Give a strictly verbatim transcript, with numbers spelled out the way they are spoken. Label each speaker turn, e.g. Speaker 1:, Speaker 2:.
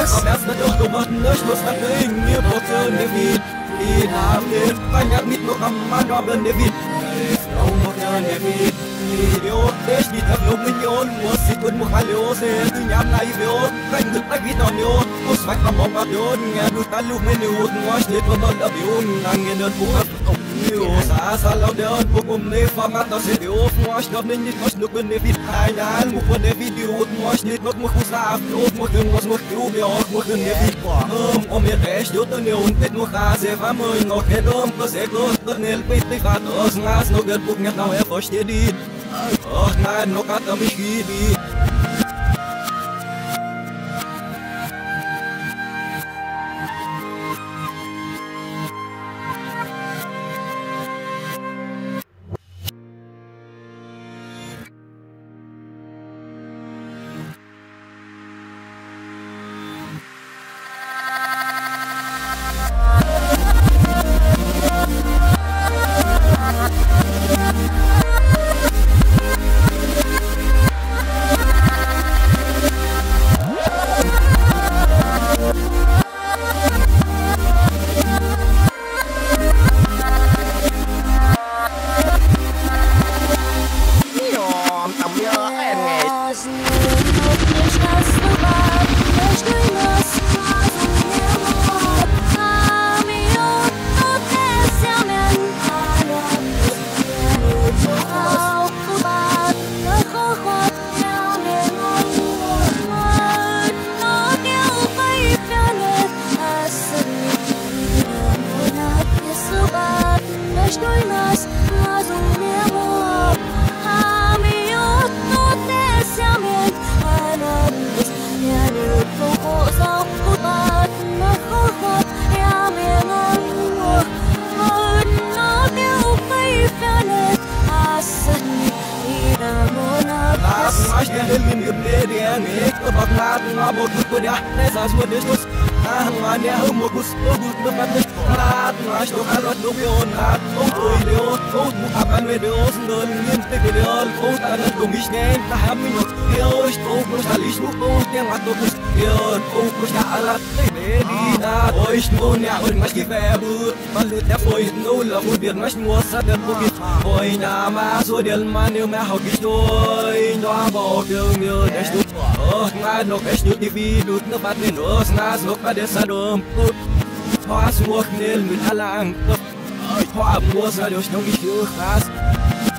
Speaker 1: Am ersten Tag gemachten ich muss nach wegen mir Botten der Wied Die haben den Feind mit noch am Mann haben der Wied Frau Botten der Wied Idiot, ich nicht auf Million muss ich und muss alle sehen die haben Idiot kein Glück bei wieder Idiot muss weiter am Idiot ja du dann lu Minuten was nicht von der Idiot angehen Buch Sa laut der und um ne Format das Video was noch nicht was nur bin wie ein Jahr muss von der Video was nicht noch muss auf muss irgendwas muss du mir auch muss in der Video um mir recht und und mit nur Hase war mir noch nicht um das ist los dann mit die Fahrt aus nas noch der Buch nicht noch er versteht die ach nein noch hat er mich die Ich will mir der nicht aber Naden aber gut ja es als wurde ich muss man ja muss gut mit nicht Naden ich doch alles nur und hat und Idiot und aber mit Dosen und nimmt die Ideal und alles du mich nicht da haben wir noch ja ich doch muss alles nur und der hat doch nicht ja und muss da alles die da euch nur ja und mach die Verbot weil der Freund null und wir möchten was hat der Buch oi na ma so der Mann mehr hau ich durch aber mir echt gut oh nein noch echt gut die Video noch was mir los nas noch bei der Sadom was muss schnell mit Alang ich hab muss durch noch nicht krass